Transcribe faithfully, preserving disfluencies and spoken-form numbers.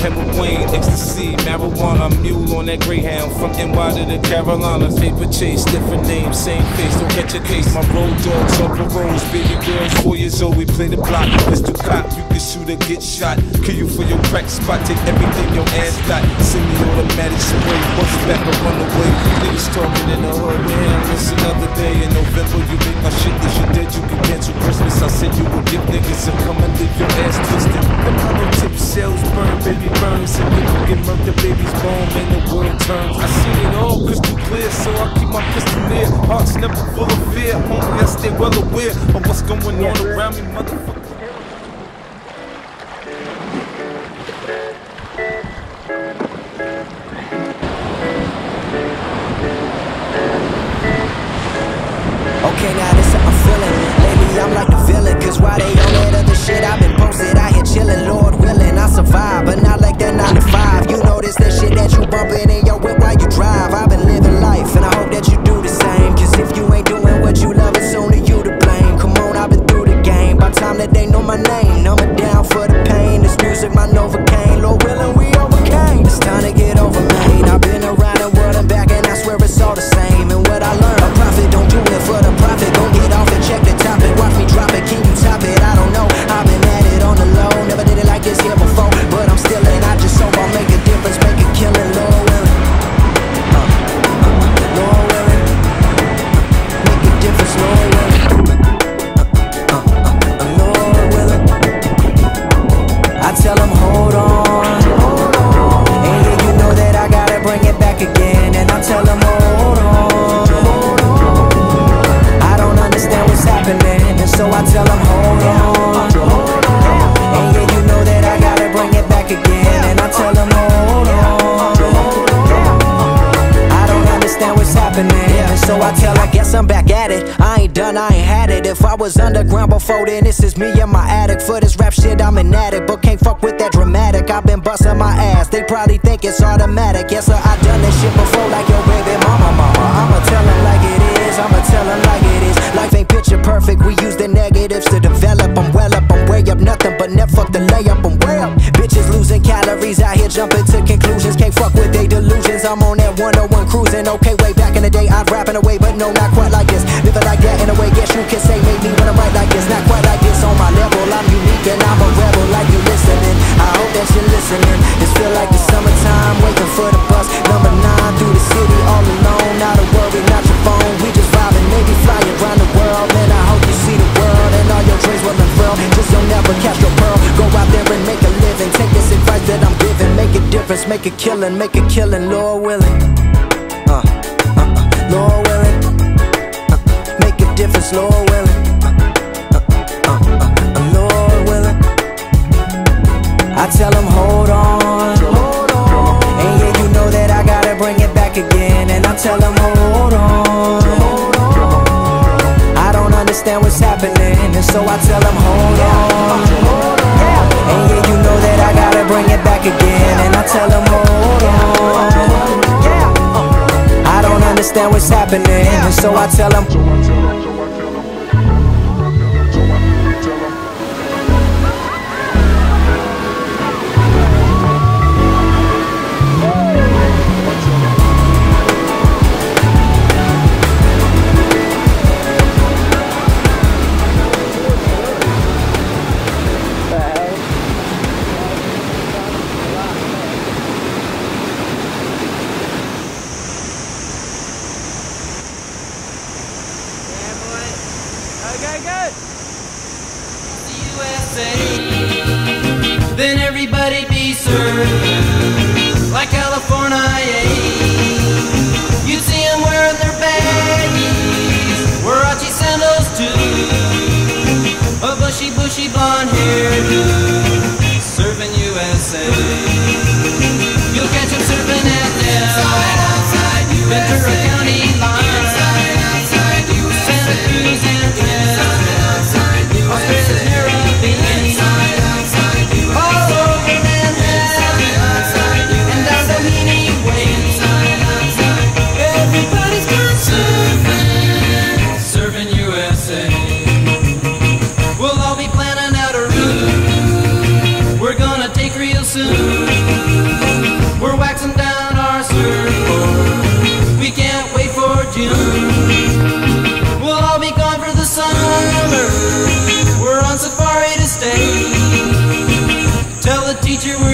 heroin, ecstasy, marijuana, mule on that Greyhound. From N Y to the Carolinas, paper chase, different names, same face, don't catch a case. My road dogs on paroles, baby girls, four years old, we play the block. Pistol cop, you can shoot or get shot. Kill you for your crack spot, take everything your ass got. Send me automatic spray, bust back or run away. Please talking in the hood, man, it's another day. In November, you make my shit, if you dead, you can cancel Christmas. I said you would give niggas a come and leave your ass twisted. The hollow tip cells burn, baby burn. So people get murked, babies born, and the world turns. I see it all crystal clear, so I keep my pistol near. Hearts never full of fear, homie, I stay well aware of what's going on around me, motherfucker. Okay, now this how I'm feeling. Lately I'm like the villain, cause why they on that other shit? I've been posted out here chillin', Lord willing, I survive, but not like that nine to five. You know this, that shit that you bumpin' in your whip while you drive. I've been living life, and I hope that you do the same. Cause if you ain't doing what you love, it's only you to blame. Come on, I've been through the game. By time that they know my name, numbing down for the pain. This music, my Novocaine, Lord willing, we overcame. It's time to get over pain. I've been around the world and back, and I swear it's all the same. And what I learned, a prophet don't do it for the profit. Gon' get off and check the topic. Watch me drop it, can you top it? I don't know. I've been at it on the low. Never did it like this here before, but I'm still in. I just hope I'll make a difference, make a killing, Lord willing. Uh, uh, Lord willing. Make a difference, Lord willing. Uh, uh, uh, Lord willing. I tell them hold on, hold on. And yeah, you know that I gotta bring it back again. And I tell them hold on, hold on. I don't understand what's happening, and so I tell them hold on, hold on. And yeah, you know that I gotta bring it back again. And I tell them hold on, hold on. I don't understand what's happening, and so I tell, I guess I'm back at it. I ain't done, I ain't had it. If I was underground before then, this is me in my attic. For this rap shit, I'm an addict, but can't fuck with that dramatic. I've been busting my ass, they probably think it's automatic. Yes sir, I done this shit before, like your baby mama, mama. I'ma tell them like it is, I'ma tell them like it is. Life ain't picture perfect, we use the negatives to develop. I'm well up, I'm way up, nothing but net fuck the layup, I'm way up. Bitches losing calories, out here jumping to conclusions. Can't fuck with they delusions, I'm on that one oh one cruising. Okay, way back in the day, I'd rapping away, but no, not quite like this. Living like that in a way, guess you can say maybe when I'm right like this. Not quite like this on my level, I'm unique and I'm a rebel. Like you listening, I hope that you're listening. This feel like the summertime, waiting for the bus. Number nine through the city, all alone. Not a worry, not your phone, we just vibing, maybe flying around the world. And I hope you see the world and all your dreams will unfurl. Just don't never catch your pearl. Go out there and make a living. Take this advice that I'm giving. Make a difference, make a killing, make a killing, Lord willing. Uh, uh, uh, Lord willing. Uh, make a difference, Lord willing. Uh, uh, uh, uh, Lord willing. I tell them hold on, hold on. And yeah, you know that I gotta bring it back again. And I tell them hold on, hold on. I don't understand what's happening, and so I tell them hold on, hold on. And yeah, you know that I gotta bring it back again. And I tell them hold on. I don't understand what's happening, and so I tell them. Then everybody be served like California. You see them wearing their baggies, Warachi sandals too, a bushy, bushy blonde hairdo, surfing U S A. You'll catch them surfing at Del, Ventura County line, Santa Cruz and Tel, Australia's Caribbean. We'll all be planning out a route we're gonna take real soon. teacher, we're